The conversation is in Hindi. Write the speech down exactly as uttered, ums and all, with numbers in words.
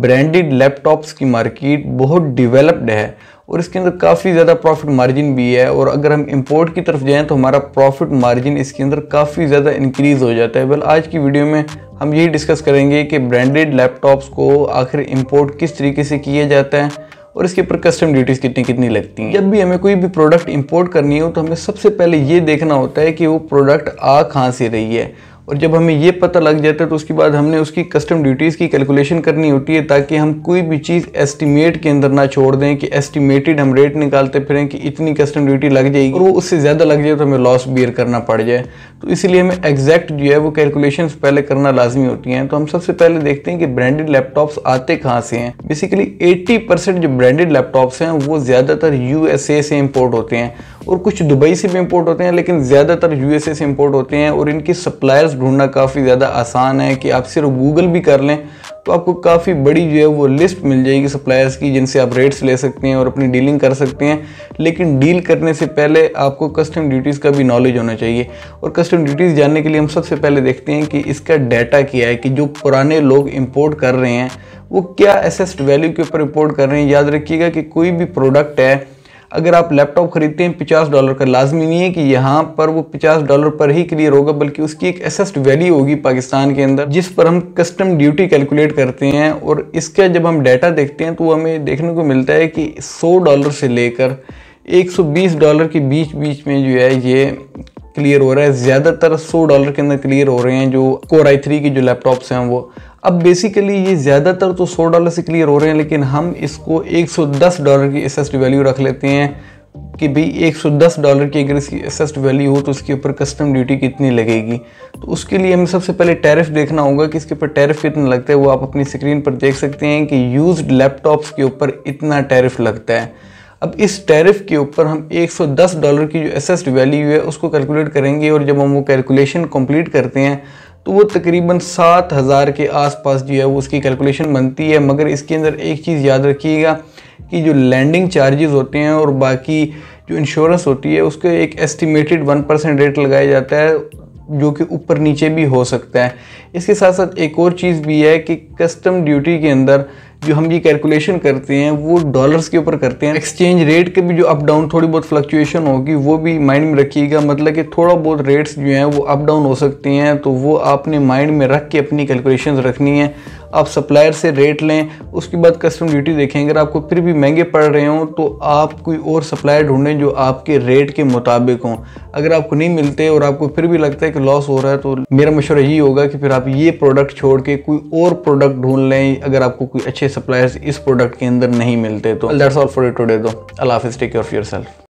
ब्रांडेड लैपटॉप्स की मार्केट बहुत डेवलप्ड है और इसके अंदर काफ़ी ज़्यादा प्रॉफिट मार्जिन भी है। और अगर हम इंपोर्ट की तरफ जाएं तो हमारा प्रॉफिट मार्जिन इसके अंदर काफ़ी ज़्यादा इंक्रीज़ हो जाता है। वेल, आज की वीडियो में हम यही डिस्कस करेंगे कि ब्रांडेड लैपटॉप्स को आखिर इंपोर्ट किस तरीके से किया जाता है और इसके ऊपर कस्टम ड्यूटीज़ कितनी कितनी लगती हैं। जब भी हमें कोई भी प्रोडक्ट इंपोर्ट करनी हो तो हमें सबसे पहले ये देखना होता है कि वो प्रोडक्ट आ कहाँ से रही है, और जब हमें ये पता लग जाता है तो उसके बाद हमने उसकी कस्टम ड्यूटीज़ की कैलकुलेशन करनी होती है, ताकि हम कोई भी चीज़ एस्टिमेट के अंदर ना छोड़ दें कि एस्टिमेटेड हम रेट निकालते फिरें कि इतनी कस्टम ड्यूटी लग जाएगी और वो उससे ज़्यादा लग जाए तो हमें लॉस बियर करना पड़ जाए। तो इसीलिए हमें एग्जैक्ट जो है वो कैलकुलेशन पहले करना लाजमी होती हैं। तो हम सबसे पहले देखते हैं कि ब्रांडेड लैपटॉप्स आते कहाँ से हैं। बेसिकली एट्टी परसेंट जो ब्रांडेड लैपटॉप्स हैं वो ज़्यादातर यूएसए से इम्पोर्ट होते हैं और कुछ दुबई से भी इंपोर्ट होते हैं, लेकिन ज़्यादातर यूएसए से इंपोर्ट होते हैं। और इनकी सप्लायर्स ढूंढना काफ़ी ज़्यादा आसान है कि आप सिर्फ गूगल भी कर लें तो आपको काफ़ी बड़ी जो है वो लिस्ट मिल जाएगी सप्लायर्स की, जिनसे आप रेट्स ले सकते हैं और अपनी डीलिंग कर सकते हैं। लेकिन डील करने से पहले आपको कस्टम ड्यूटीज़ का भी नॉलेज होना चाहिए। और कस्टम ड्यूटीज़ जानने के लिए हम सबसे पहले देखते हैं कि इसका डाटा क्या है, कि जो पुराने लोग इंपोर्ट कर रहे हैं वो क्या असेस्ड वैल्यू के ऊपर इंपोर्ट कर रहे हैं। याद रखिएगा कि कोई भी प्रोडक्ट है, अगर आप लैपटॉप खरीदते हैं पचास डॉलर का, लाजमी नहीं है कि यहाँ पर वो पचास डॉलर पर ही क्लियर होगा, बल्कि उसकी एक असेस्ड वैल्यू होगी पाकिस्तान के अंदर जिस पर हम कस्टम ड्यूटी कैलकुलेट करते हैं। और इसका जब हम डाटा देखते हैं तो हमें देखने को मिलता है कि सौ डॉलर से लेकर एक सौ बीस डॉलर के बीच बीच में जो है ये क्लियर हो रहा है। ज़्यादातर सौ डॉलर के अंदर क्लियर हो रहे हैं जो कोर आई थ्री की जो लैपटॉप्स हैं वो। अब बेसिकली ये ज़्यादातर तो सौ डॉलर से क्लियर हो रहे हैं, लेकिन हम इसको एक सौ दस डॉलर की असेस्ड वैल्यू रख लेते हैं कि भाई एक सौ दस डॉलर की अगर इसकी असेस्ड वैल्यू हो तो उसके ऊपर कस्टम ड्यूटी कितनी लगेगी। तो उसके लिए हमें सबसे पहले टैरिफ देखना होगा कि इसके ऊपर टैरिफ कितना लगता है। वो आप अपनी स्क्रीन पर देख सकते हैं कि यूज्ड लैपटॉप्स के ऊपर इतना टैरिफ लगता है। अब इस टैरिफ के ऊपर हम एक सौ दस डॉलर की जो असेस्ड वैल्यू है उसको कैलकुलेट करेंगे, और जब हम वो कैलकुलेशन कंप्लीट करते हैं तो वो तकरीबन सात हज़ार के आसपास जो है वो उसकी कैलकुलेशन बनती है। मगर इसके अंदर एक चीज़ याद रखिएगा कि जो लैंडिंग चार्जेस होते हैं और बाकी जो इंश्योरेंस होती है उसके एक एस्टिमेटेड वन परसेंट रेट लगाया जाता है, जो कि ऊपर नीचे भी हो सकता है। इसके साथ साथ एक और चीज़ भी है कि कस्टम ड्यूटी के अंदर जो हम ये कैलकुलेशन करते हैं वो डॉलर्स के ऊपर करते हैं। एक्सचेंज रेट के भी जो अप डाउन थोड़ी बहुत फ्लक्चुएशन होगी वो भी माइंड में रखिएगा। मतलब कि थोड़ा बहुत रेट्स जो हैं वो अप डाउन हो सकती हैं, तो वो आपने माइंड में रख के अपनी कैलकुलेशंस रखनी है। आप सप्लायर से रेट लें, उसके बाद कस्टम ड्यूटी देखें। अगर आपको फिर भी महंगे पड़ रहे हों तो आप कोई और सप्लायर ढूंढें जो आपके रेट के मुताबिक हों। अगर आपको नहीं मिलते और आपको फिर भी लगता है कि लॉस हो रहा है तो मेरा मशवरा यही होगा कि फिर आप ये प्रोडक्ट छोड़ के कोई और प्रोडक्ट ढूंढ लें, अगर आपको कोई अच्छे सप्लायर्स इस प्रोडक्ट के अंदर नहीं मिलते तो। That's all for today. दो अल्लाह हाफिज़, टेक केयर ऑफ योरसेल्फ।